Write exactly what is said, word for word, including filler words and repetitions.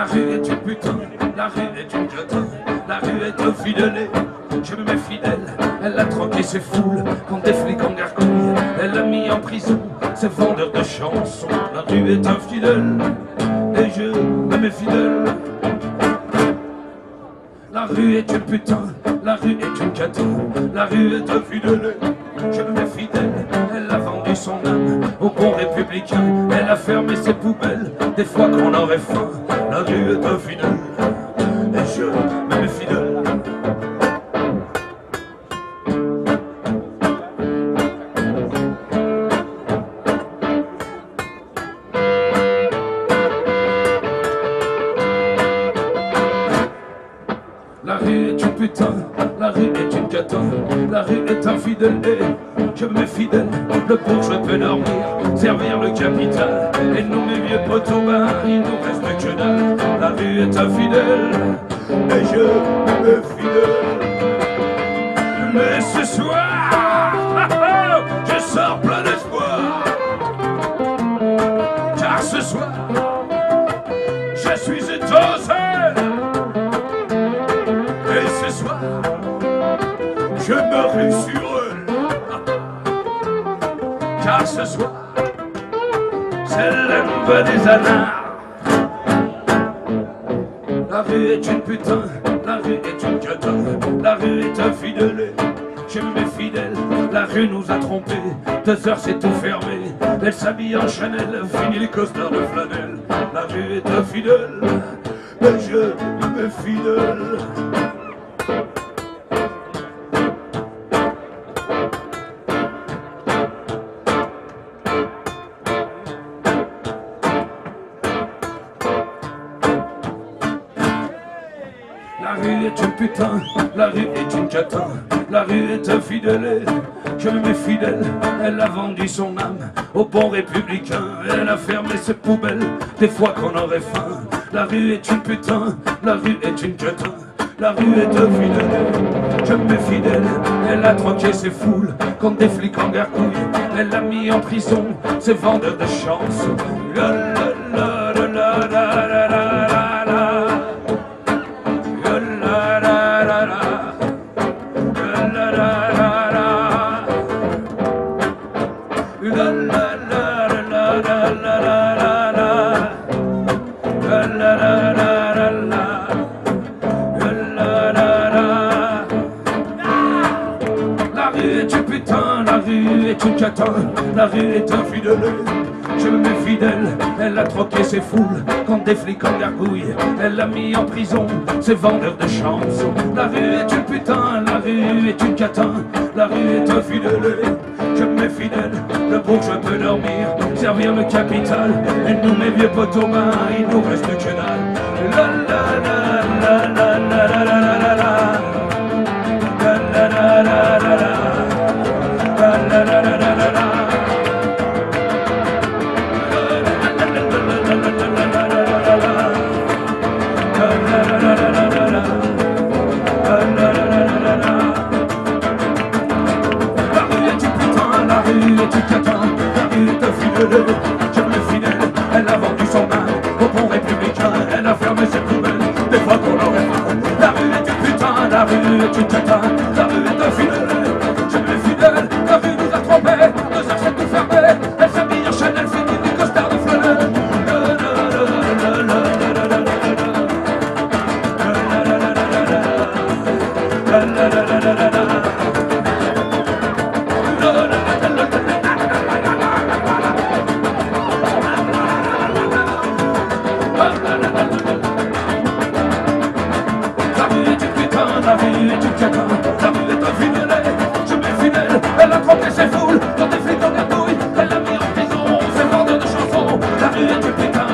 rue est une putain, la rue est une catin, la rue est infidèle. Je me mets fidèle, elle a troqué ses foules contre des flics en gargouille. Elle a mis en prison ses vendeurs de chansons. La rue est infidèle et je me mets fidèle. La rue est une putain, la rue est une catin, la rue est infidèle. Je me mets fidèle, elle a vendu son âme au bon républicain. Elle a fermé ses poubelles des fois qu'on aurait faim. La rue est infidèle et je me mets fidèle. La rue est une putain, la rue est une catin, la rue est infidèle et je me mets fidèle. Le bourgeois peut dormir, servir le capital, et nous mes vieux poteaux, ben il nous reste que dalle. La rue est infidèle et je me mets fidèle. Mais ce soir, je sors plein d'espoir, car ce soir, je suis étoncé. Et ce soir, je me rue sur eux, car ce soir, c'est l'âme des anards. La rue est une putain, la rue est une catin, la rue est infidèle. Je me mets fidèle, la rue nous a trompés, deux heures c'est tout fermé. Elle s'habille en Chanel, fini les costards de flanelle. La rue est infidèle, et je me mets fidèle. La rue est une putain, la rue est une catin, la rue est infidèle. Je me mets fidèle, elle a vendu son âme au bon républicain. Elle a fermé ses poubelles des fois qu'on aurait faim. La rue est une putain, la rue est une catin, la rue est infidèle. Je me mets fidèle, elle a troqué ses foules contre des flics en gargouille. Elle a mis en prison ses vendeurs de chansons. La, la, la, la, la, la, la, la, la. La rue est une putain, la rue est une catin, la rue est infidèle. Je me mets fidèle, elle a troqué ses foules contre des flics en gargouille. Elle a mis en prison ses vendeurs de chansons. La rue est une putain, la rue est une catin, la rue est infidèle. Je me mets fidèle, le bourgeois peut dormir, servir le capital, et nous mes vieux poteaux, ben il nous reste que dalle. La la la la la la la la la la. La la la la la la. La la la la la la la. Je me mets fidèle, elle a vendu son âme au bon républicain. Elle a fermé ses poubelles des fois qu'on aurait faim. La rue est une putain, la rue est une catin, la rue est infidèle. Je me mets fidèle, la rue nous a trompés, deux heures c'est tout fermé. Elle s'habille en Chanel, finit des costards de flanelle. La rue est une catin, la rue est infidèle. Je me mets fidèle, elle a troqué ses foules dans des flics en gargouille. Elle a mis en prison ses vendeurs de chansons. La rue est une putain.